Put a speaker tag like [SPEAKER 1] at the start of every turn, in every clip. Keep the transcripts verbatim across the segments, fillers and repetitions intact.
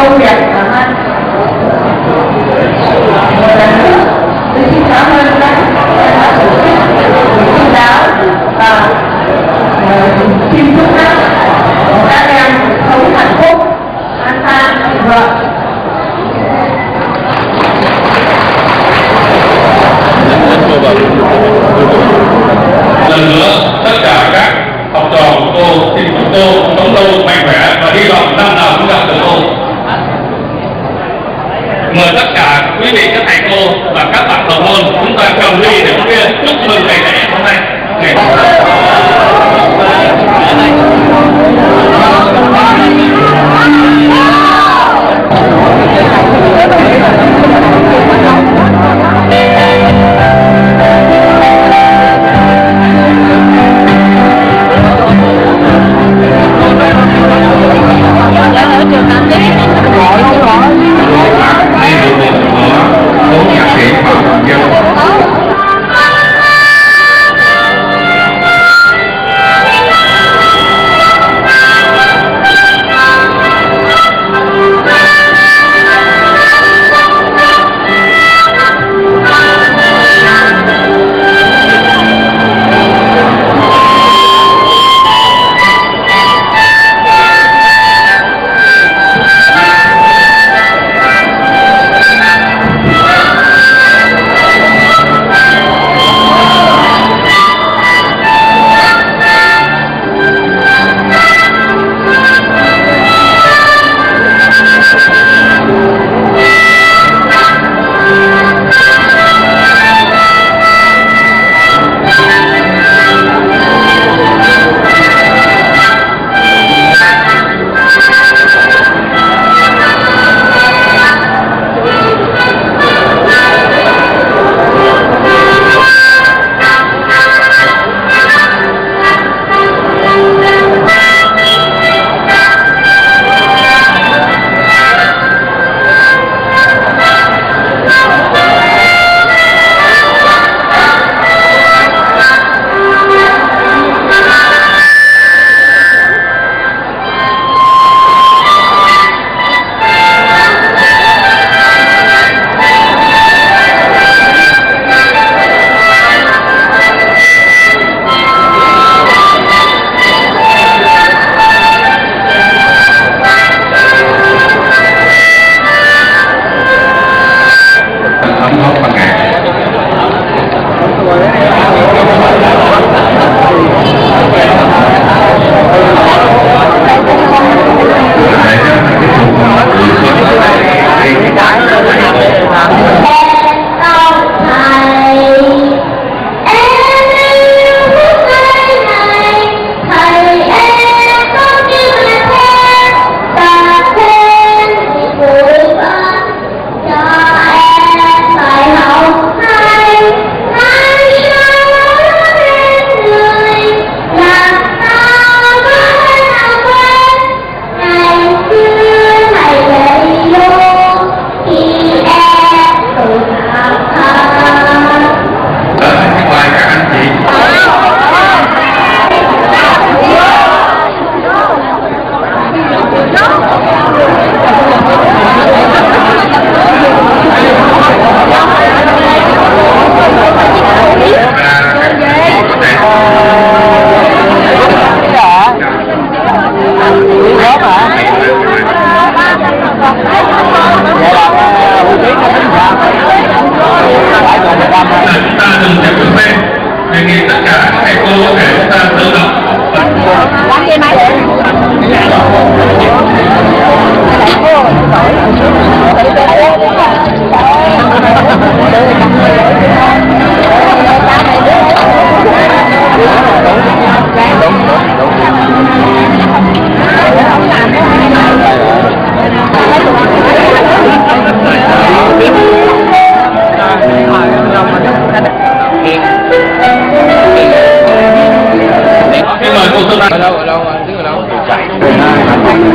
[SPEAKER 1] công việc cảm ơn. Một lần nữa tôi xin cảm ơn các tổ chức tôn giáo và xin chúc các em sống hạnh phúc, an khang, thịnh vượng.
[SPEAKER 2] Lần nữa tất cả các học trò của cô xin chúc cô sống lâu mạnh khỏe và hy vọng năm nào cũng gặp được cô. Mời tất cả quý vị các thầy cô và các bạn đồng môn chúng ta cầm ly để uống bia chúc mừng ngày lễ hôm nay. Ngày ở đâu ở đâu ở đâu chạy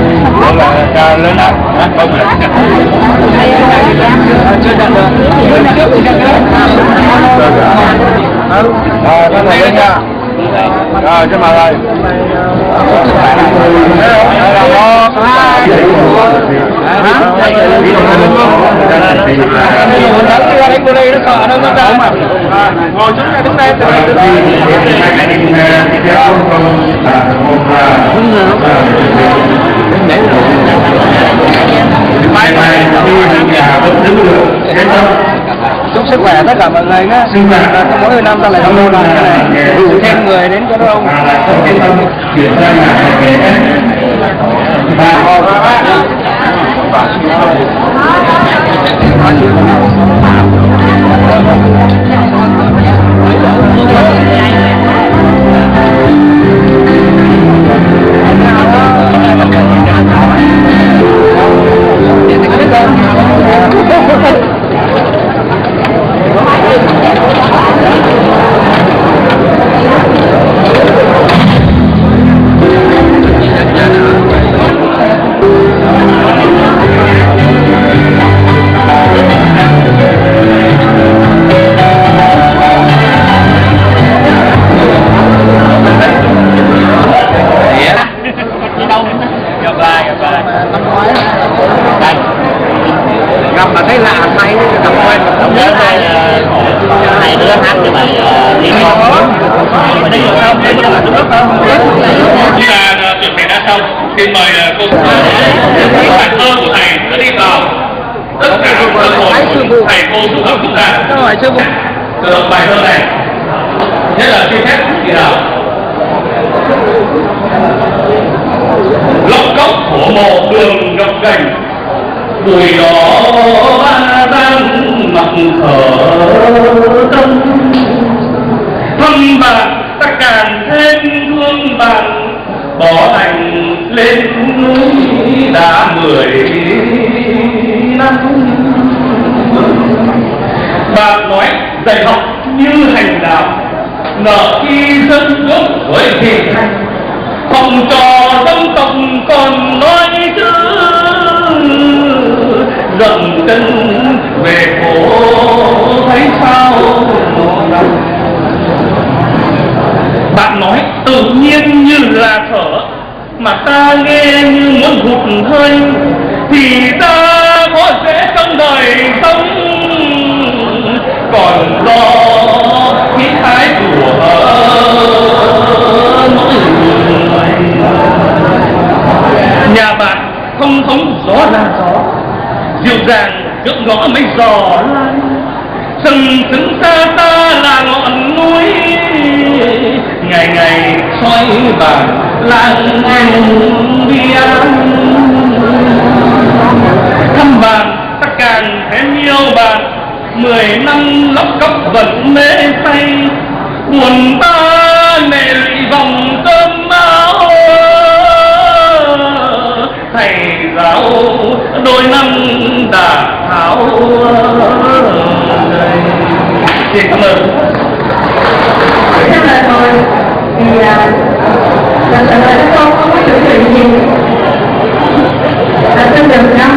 [SPEAKER 3] Đó là lên đó. Không là chưa nhận được. Rồi, con lên nha. Rồi, xin mời rồi. Ngồi xuống đây, đứng đây. Mai mai đi nhà vẫn đứng được. Chúc sức khỏe tất cả mọi người nhé. Mỗi năm ta lại không làm cái này, đủ thêm người đến cho đông. Gặp mà thấy lạ thay gặp quen nhớ hai hai đứa hát như vậy đi không mà đi được không đi là đúng không chúng ta chuẩn bị đã xong xin mời cô bạn thơ của thầy đã đi vào tất cả các hội thầy cô sư học chúng ta từ đọc bài thơ này nhất là xin phép thì nào lóc cốc của một đường gập ghềnh bụi đỏ đang mặt thở đông thăm bạn ta càng thêm thương bạn bỏ hành lên núi đã mười năm bạn nói dạy học như hành đạo nợ khi dân gốc với thiện hành không cho dân tộc còn nói chứ dậm chân về phố thấy sao bạn nói tự nhiên như là thở mà ta nghe như muốn hụt hơi thì ta có dễ trong đời sống còn lo khí thái của mỗi người nhà bạn không thống gió là gió dịu dàng trước ngõ mấy giò lan sừng sững xa ta là ngọn núi ngày ngày xoay bàn làng anh biên thăm bạn ta càng thêm yêu bạn mười năm lóc cốc vẫn mê say buồn ta mẹ lụy vòng cơm áo thầy giáo đôi năm đã tháo xin cảm ơn.
[SPEAKER 1] Chắc là thôi thì là lần lần này các con không có sự chuyện gì là xin được năm